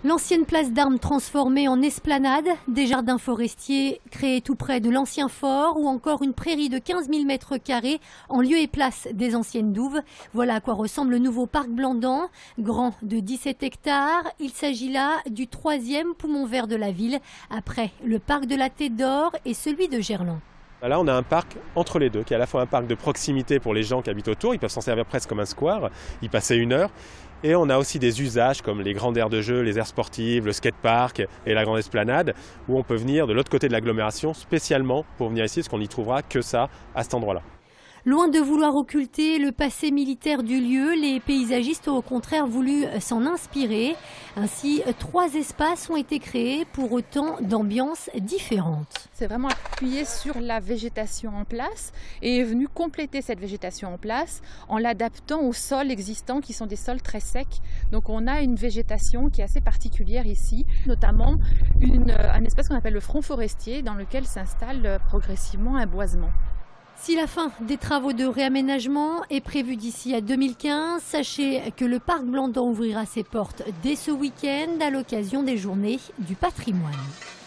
L'ancienne place d'Armes transformée en esplanade, des jardins forestiers créés tout près de l'ancien fort ou encore une prairie de 15 000 m² en lieu et place des anciennes douves. Voilà à quoi ressemble le nouveau parc Blandan, grand de 17 hectares. Il s'agit là du 3e poumon vert de la ville, après le parc de la Tête d'Or et celui de Gerland. Là, on a un parc entre les deux, qui est à la fois un parc de proximité pour les gens qui habitent autour, ils peuvent s'en servir presque comme un square, y passer 1 heure. Et on a aussi des usages comme les grandes aires de jeu, les aires sportives, le skatepark et la grande esplanade, où on peut venir de l'autre côté de l'agglomération spécialement pour venir ici, parce qu'on n'y trouvera que ça à cet endroit-là. Loin de vouloir occulter le passé militaire du lieu, les paysagistes ont au contraire voulu s'en inspirer. Ainsi, 3 espaces ont été créés pour autant d'ambiances différentes. C'est vraiment appuyé sur la végétation en place et est venu compléter cette végétation en place en l'adaptant aux sols existants qui sont des sols très secs. Donc on a une végétation qui est assez particulière ici, notamment un espace qu'on appelle le front forestier dans lequel s'installe progressivement un boisement. Si la fin des travaux de réaménagement est prévue d'ici à 2015, sachez que le parc Blandan ouvrira ses portes dès ce week-end à l'occasion des Journées du patrimoine.